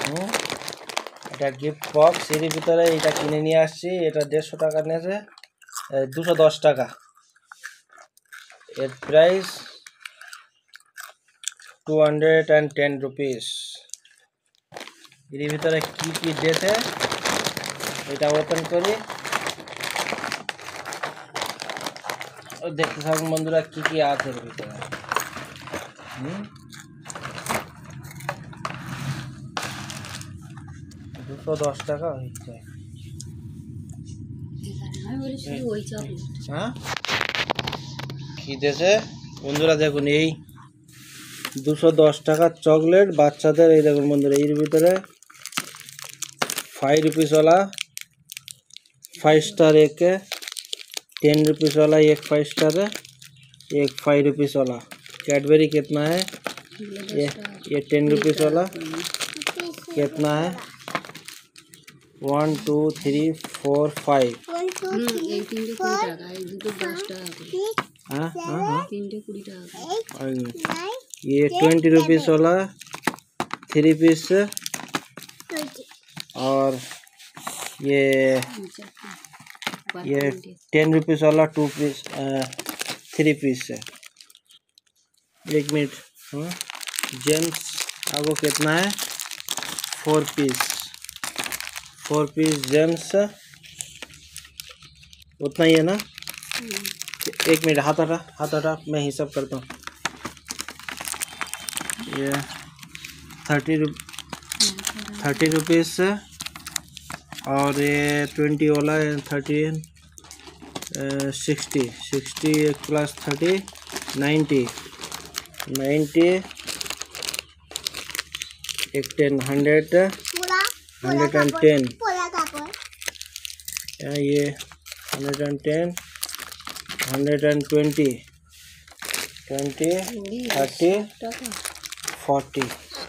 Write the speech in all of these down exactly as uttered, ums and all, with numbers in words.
হুম এটা gift box, এর ভিতরে এটা কিনে নিয়ে আসছি। এটা দেড়শো টাকা নিয়েছে, দুশো দশ টাকা এর price, two hundred and ten rupees. এর ভিতরে কি কি দিয়েছে এটা ওপেন করি, দেখতে থাকুন বন্ধুরা কি কি আছে এর ভিতরে। হুম দুশো দশ টাকা হচ্ছে। হ্যাঁ কি দিয়েছে বন্ধুরা দেখুন, এই দুশো দশ টাকার চকলেট বাচ্চাদের। এই দেখুন বন্ধুরা, এর ভিতরে फाइव रुपीस वाला फाइव स्टार एक है, टेन रुपीस वाला एक फाइव स्टार है, एक फाइव रुपीस वाला। कैडबरी कितना है ये ये टेन रुपीस वाला कितना है, one two three four five. हाँ हाँ हाँ ये ट्वेंटी रुपीस वाला थ्री पीस, और ये ये टेन रुपीस वाला टू पीस थ्री पीस है। एक मिनट, हाँ जेम्स आपको कितना है, four piece four piece Gems उतना ही है ना। एक मिनट हाथ हटा हाथ हटा मैं हिसाब करता हूँ। ये थर्टी थर्टी रुपीस और ये ट्वेंटी वाला है थर्टी सिक्सटी सिक्सटी एक प्लस थर्टी नाइन्टी नाइन्टी एक ten hundred hundred and ten, ये hundred and ten hundred and twenty twenty thirty forty,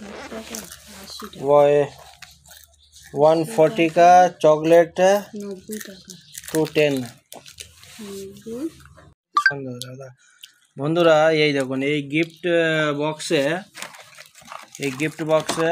वो वन फोर्टी का चॉकलेट टू टेन। বন্ধুরা এই দেখুন, এই গিফট বক্সে এই গিফট বক্সে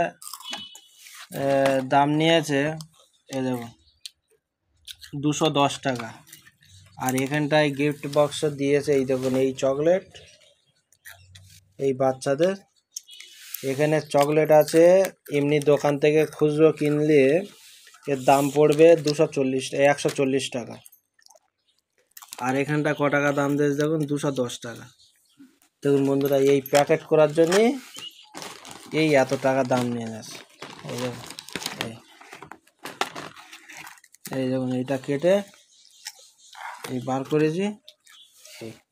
দাম নিয়েছে এই দেখুন দুশো দশ টাকা। আর এখানটায় গিফট বক্স দিয়েছে এই দেখুন, এই চকলেট এই বাচ্চাদের। এখানে চকলেট আছে, এমনি দোকান থেকে খুচরো কিনলে এর দাম পড়বে দুশো চল্লিশ একশো চল্লিশ টাকা। আর এখানটা ক টাকা দাম দিয়েছে দেখুন, দুশো দশ টাকা। দেখুন বন্ধুরা, এই প্যাকেট করার জন্যে এই এত টাকা দাম নিয়ে যাচ্ছে। এই দেখুন এই দেখুন এইটা কেটে এই বার করেছি।